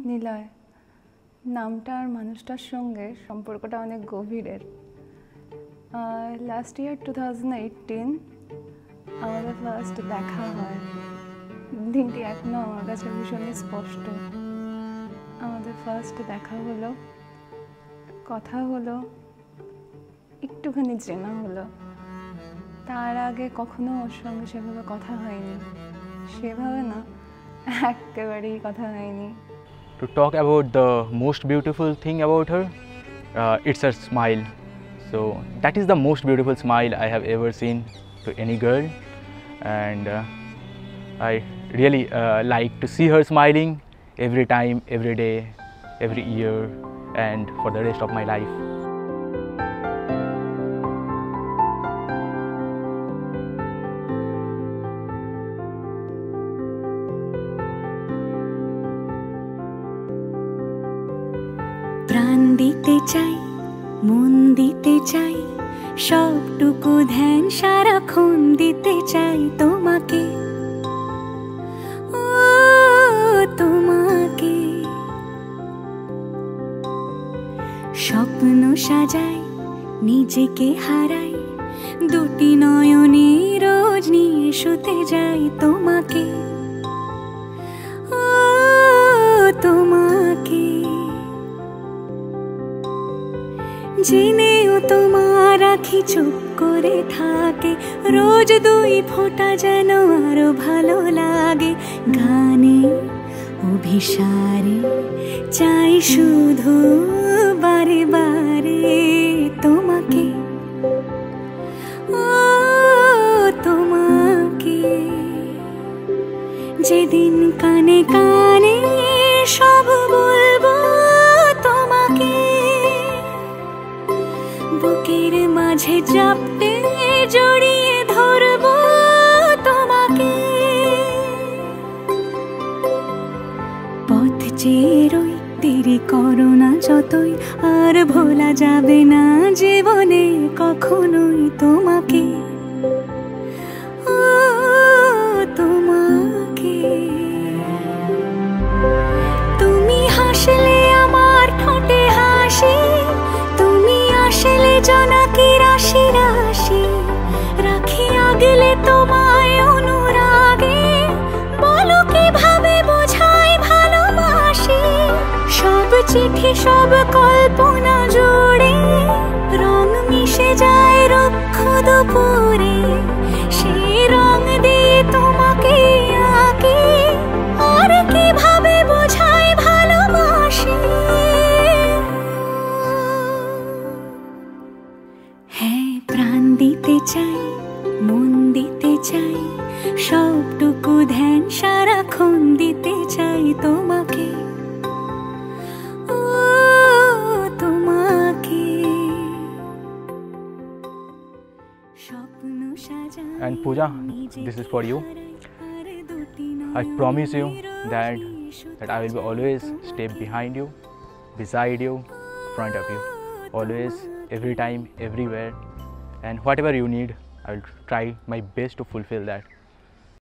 নিলয় নামটা আর মানুষটার সঙ্গে সম্পর্কটা অনেক গভীরের। লাস্ট ইয়ার 2018 আমাদের ফার্স্ট দেখা হয়। দিনটি এখনও আমার কাছে ভীষণই স্পষ্ট। আমাদের ফার্স্ট দেখা হলো, কথা হলো, একটুখানি চেনা হলো। তার আগে কখনো ওর সঙ্গে সেভাবে কথা হয়নি, সেভাবে না, একেবারেই কথা হয়নি। To talk about the most beautiful thing about her, it's her smile. So that is the most beautiful smile I have ever seen to any girl, and I really like to see her smiling every time, every day, every year, and for the rest of my life. প্রাণ দিতে চাই, মন দিতে চাই, সবটুকু ধ্যান সারাক্ষণ দিতে চাই তোমাকে, ও তোমাকে। স্বপ্ন সাজাই, নিজেকে হারাই, দুটি নয়নে রোজ নিয়ে শুতে যাই তোমাকে, ও তোমাকে। জেনেও তোমার আখি চুপ করে থাকে, রোজ দুই ফোঁটা যেন আরো ভালো লাগে। গানে অভিসারে চাই শুধু বারে বারে তোমাকে, ও তোমাকে। যেদিন কানে কানে সব বলবো তোমাকে, বুকের মাঝে চাপটে জড়িয়ে ধরবো তোমাকে। পথ চেয়ে রই, দেরি করো না যতই, আর ভোলা যাবে না জীবনে কখনোই তোমাকে, ও তোমাকে। তুমি হাসলে আমার ঠোঁটে হাসি, তুমি আসলে জোনাকি রাশি রাশি, রাখি আগলে তোমায় অনুরাগে, বলো কিভাবে বোঝাই ভালোবাসি। সব চিঠি সব কল্পনা জুড়ে রং মিশে যায় রুক্ষ দুপুরে, সেই রং দিয়ে তোমাকে আঁকি, আর কিভাবে বোঝাই ভালোবাসি। হ্যাঁ, প্রাণ দিতে চাই, মন দিতে চাই, সবটুকু ধ্যান সারাক্ষণ দিতে চাই তোমাকে, ও তোমাকে। স্বপ্ন সাজাই। And Pooja, this is for you. I promise you that I will be always stay behind you, beside you, front of you, always, every time, everywhere, and whatever you need, I will try my best to fulfill that.